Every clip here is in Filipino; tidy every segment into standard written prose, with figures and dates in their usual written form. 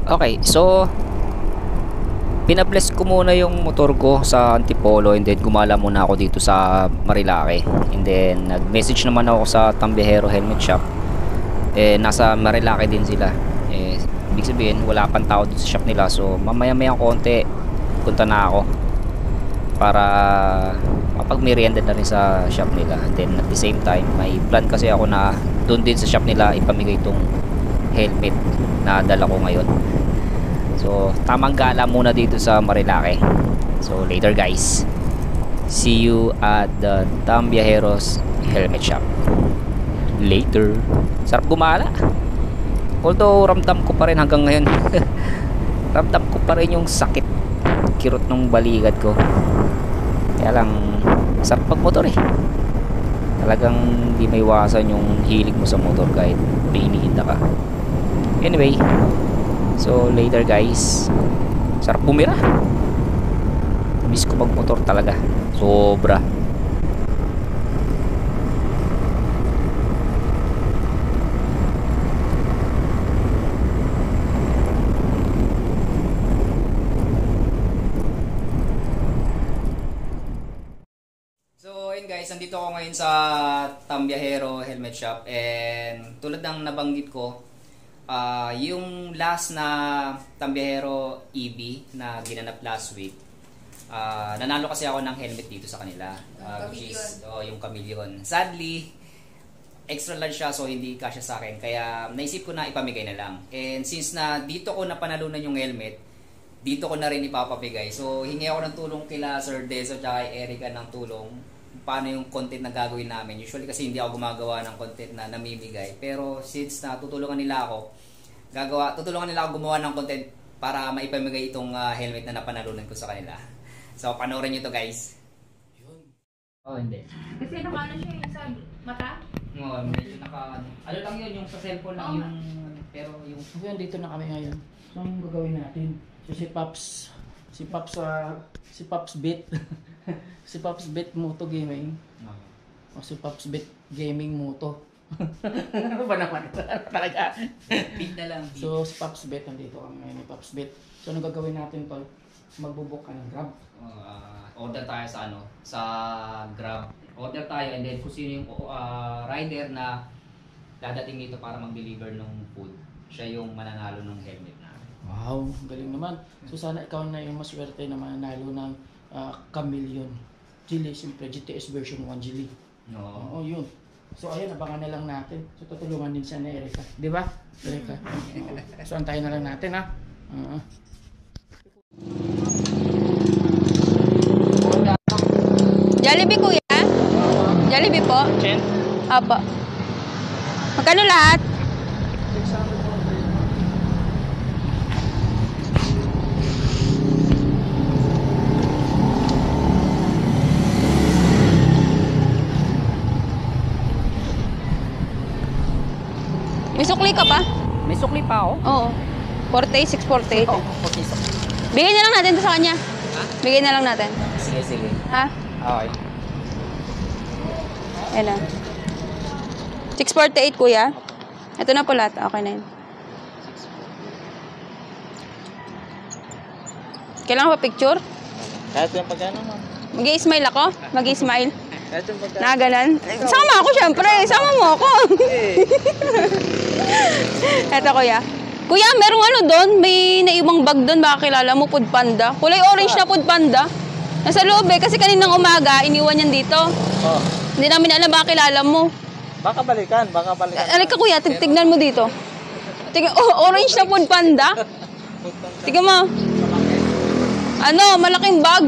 Okay, so pinabless ko muna yung motor ko sa Antipolo and then gumala muna ako dito sa Marilake. And then nag-message naman ako sa Tambihero Helmet Shop. Nasa Marilake din sila. Ibig sabihin wala pang tao dito sa shop nila. So mamaya-mayang konti punta na ako para mapag-merienda na rin sa shop nila. And then at the same time, may plan kasi ako na doon din sa shop nila ipamigay itong helmet na dala ko ngayon. So tamang gala muna dito sa Marilake. So later guys, see you at the Tambiaheros Helmet Shop later. Sarap gumala, although ramdam ko pa rin hanggang ngayon. Ramdam ko pa rin yung sakit, kirot ng balikat ko. Kaya lang sarap pag motor talagang di may iwasan yung hilig mo sa motor kahit may iniinda ka. Anyway, so later guys, sarap bumira. Miss ko magmotor talaga, sobra. So ayun guys, nandito ako ngayon sa Tambiahero Helmet Shop. And tulad ng nabanggit ko, yung last na Tambiahero EV na ginanap last week, nanalo kasi ako ng helmet dito sa kanila, which is yung Chameleon. Sadly, extra large siya, so hindi kasya sa akin, kaya naisip ko na ipamigay na lang. And since na dito ko napanalunan yung helmet, dito ko na rin ipapabigay. So hingi ako ng tulong kila Sir Deso at Erica ng tulong paano yung content na gagawin namin. Usually kasi hindi ako gumagawa ng content na namimigay, pero since na tutulungan nila ako gumawa ng content para maipamigay itong helmet na napanalunan ko sa kanila. So panoorin nyo to guys. Yun. Oh hindi. Kasi nakano siya yung sa mata? Oo, medyo ano lang yun, yung sa cellphone lang yung, pero yung Ngayon dito na kami ngayon. So anong gagawin natin? So si Pops Bit si Pops Bit Moto Gaming. O si Pops Bit Gaming Moto. Ano ba naman? Talaga. bit na lang. Bit. So si Pops Bit, nandito kami ngayon ni Pops Bit. So anong gagawin natin tol? Magbubuk ka ng Grab. Order tayo sa sa Grab. Order tayo and then kung sino yung rider na dadating dito para mag-deliver ng food, siya yung mananalo ng helmet na. Wow, galing naman. So sana ikaw na yung maswerte na mananalo ng Chameleon Geely, siyempre GTS version 1 Geely. Oo, yun. So ayun, abangan na lang natin. So tutulungan din siya ni Erica, di ba? Erica. So antayin na lang natin ha. Jollibee kuya? Jollibee po? Chen? Apo. Magkano lahat? May sukli ka pa? May sukli pa ako? Oo. 48, 648. Oo, okay. Bigay na lang natin to sa kanya. Ha? Bigay na lang natin. Sige. Ha? Okay. Ayan na. 648 kuya. Ito na po lahat. Okay na yun. Kailangan pa picture? Kahit yung pagkano mo. Mag-i-smile ako? Mag-i-smile? Kahit yung pagkano. Na ganun? Sama ako syempre. Sama mo ako. Eto kuya. Kuya, merong ano doon? May naibang bag doon. Baka kilala mo, Food Panda. Kulay orange na Food Panda. Nasa loob kasi kaninang umaga, iniwan yan dito. Oh. Hindi namin alam baka kilala mo. Baka balikan. Alika kuya, tignan mo dito. Orange na Food Panda. Tignan mo. Ano, malaking bag.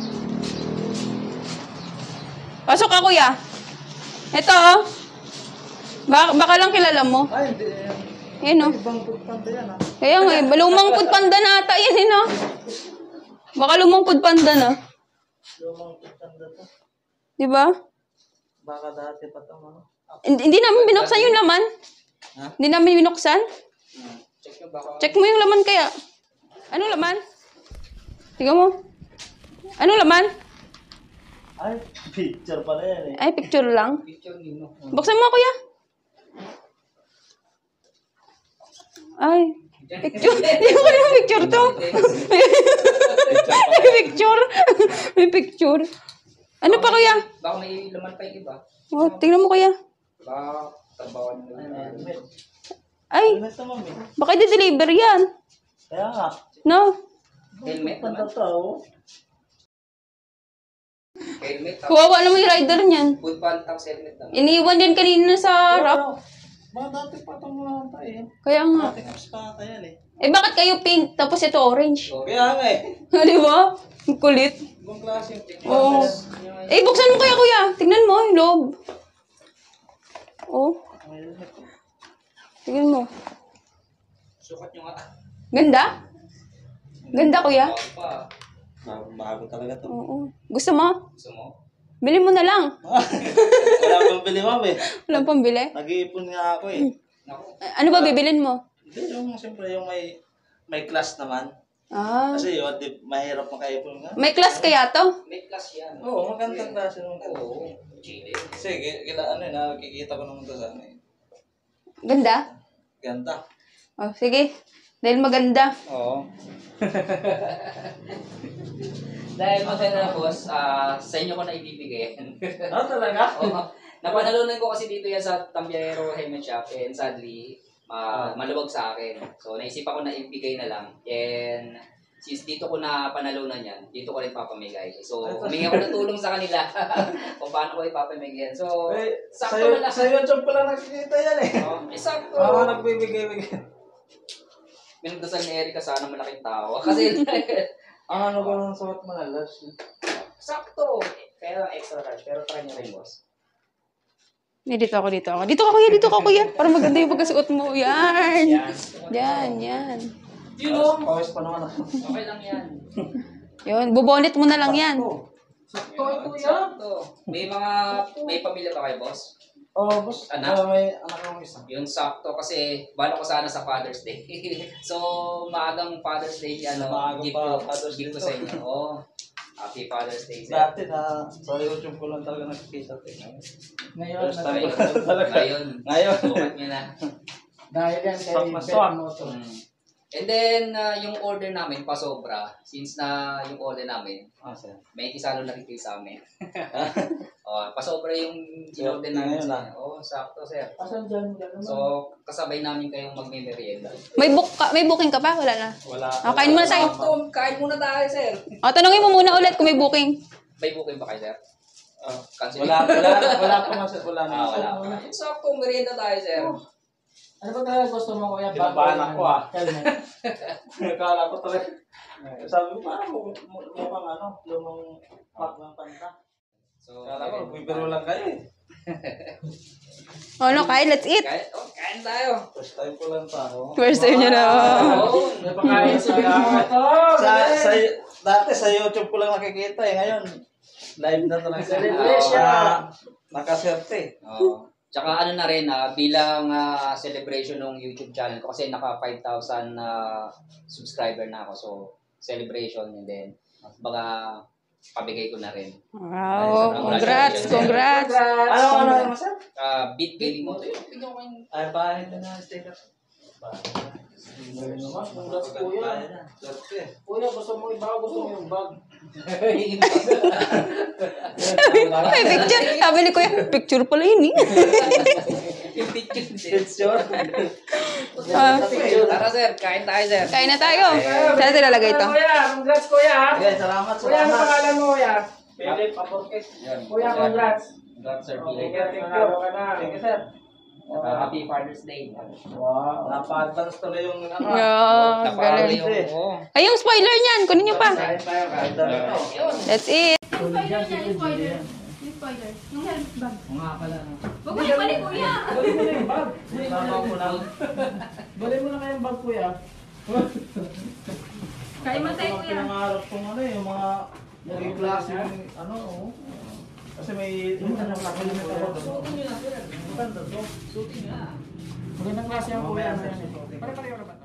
Pasok ka kuya. Ito oh. Baka lang kilala mo. Ay, hindi. Yan oh. Ibang Food Panda yan ha. Kaya nga lumang Food Panda na ata yan eh no. Baka lumang Food Panda na. Lumang Food Panda to. Diba? Baka dati pa ito ano. Hindi namin binuksan yung laman. Ha? Hindi namin binuksan. Check nyo baka. Check mo yung laman kaya. Anong laman? Tingnan mo. Anong laman? Ay, picture pala yan eh. Ay, picture lang. Picture nino. Buksan mo kuya. Ay, Picture. Hindi ko kaya picture to. May picture. May picture. Ano pa kuya? Baka may laman pa yung iba. Oh, tingnan mo kuya. Baka tabawan mo. Ay, Ano sa mami? baka i-deliver yan. Kaya nga. No? Helmet Panda naman. tao. Helmet. Kawawa naman yung rider niyan. Food pan tapos helmet naman. Iniwan din kanina sa harap. Mga dati pa itong mga tayo. Kaya nga. Dating apps pa ata yan eh. Eh bakit kayo pink tapos ito orange? Kaya nga eh. Di ba? Ang kulit. Ibang klase yung picture. Oo. Eh, buksan mo kaya kuya. Tingnan mo yung loob. Oh, tingnan mo. Sukat nyo nga. Ganda? Ganda kuya? Pa. Bago talaga to. Oo. Gusto mo? Gusto mo? Bili mo na lang. Wala pang bili mami. Walang pambili. Nag-iipon nga ako eh. Naku. Ano ba bibilin mo? Hindi yung siyempre yung may class naman. Ah. Kasi yun, mahirap makaipon nga. May class kaya to? May class yan. Oo, magandang klase nung Oo. Chile. Kasi kila ano eh, nakikita ko naman to sa ano eh. Ganda? Ganda. Oh, sige. Dahil maganda. Oo. Dahil maganda na boss, sa inyo ko na ibibigay yan. Ano talaga? Oo. Napanalunan ko kasi dito yan sa Tambiero Helmet Shop and sadly, maluwag sa akin. So naisipan ko na ibigay na lang. And since dito ko na panalunan yan, dito ko rin papamigay. So humingi ako ng tulong sa kanila kung paano ko ipapamigay yan. So, sakto na lang. Sa YouTube ko lang nakikita yan eh. Sakto. Nagbibigay-bigay. Minagdasal ni Erica sana malaking tao. Kasi Ang ano ko ng suot malalas. sakto. Kaya lang extra large. Pero try nyo rin, boss. Dito ako. Dito ka kuya. Para maganda yung pagkasuot mo. Yan. Yan. You know, Pawis pa naman ako. okay lang yan. Yun. Bubonit mo na lang yan. Sakto ito yan. Sakto. May pamilya pa kayo, boss? Oh, boss. Anak? May anak akong isa. Yun, sakto. Kasi, bala ko sana sa Father's Day. So, maagang Father's Day yan. Maagang Gift pa, ko, Father's gift ko Day sa to. inyo. Oh, Happy Father's Day, sir. Dati na sa YouTube ko lang talaga nakikita ito. Ngayon, First time ko lang talaga. Ngayon, sukat nyo na. dahil yan kay Swak na Bet swak. Moto. And then, yung order namin, pasobra. Since na yung order namin, Sir. may kisalo na rin kayo sa amin. Pasobra yung in-order namin. Ngayon na. Sakto, sir. Asan dyan naman? So, kasabay namin kayong magme-merienda. May booking ka pa? Wala na. Wala. Kain muna tayo. Sakto, kain muna tayo, sir. O, tanongin mo muna ulit kung may booking. May booking ba kayo, sir? Cancel. Wala pa nga sir. Wala na. Wala. Sakto, merienda tayo, sir. Ano ba talaga gusto mo kuya? Kinabahan ako, Helmet. Nakala ko talaga. Sabi ko, parang mukhang ano, lumang pack ng panta. So, Kala ko, bibiro lang kayo eh. Ano, kain, let's eat. Kain tayo. First time ko lang tao. First time nyo na. Oo. Napakain si Bet Moto. Dati sa YouTube ko lang nakikita eh. Ngayon, live na talaga. Celebration. Nakaserte. Oo. Tsaka ano na rin, bilang celebration ng YouTube channel ko kasi naka 5,000 subscriber na ako. So, celebration and then baka pabigay ko na rin. Wow, congrats. Ano mo sir? Beat Gaming Moto. Tingnan ko yung Ay, bahay na na sticker. Congrats kuya. Kuya, gusto mo iba, gusto mo yung bag. May picture. Sabi ni kuya, picture pala yun eh. yung picture. Picture. Tara sir, kain tayo sir. Kain na tayo. Saan natin lalagay ito? Kuya, congrats kuya. Okay, salamat. Kuya, ano pangalan mo kuya? Philip Aportes. Kuya, congrats. Congrats sir. Thank you. Nanalo ka na. Thank you, sir. Happy Father's Day. Wow. Napa-advance tuloy yung ano. Yeah, galing. Ay, yung spoiler niyan. Kunin nyo pa. Kain tayo, kain tayo. That's it. Yung spoiler. Yung helmet bag. Nga pala. Huwag mo ibalik, kuya! Balik mo na yung bag. Tama ko lang. Balik mo na kayong bag, kuya. Kain mo tayo, kuya. Pinangarap kong ano yung mga naging klase yung ano. Oh. Kasi may ano kakalimutan ko. Magandang klase ang kuya. Pare-pareho naman.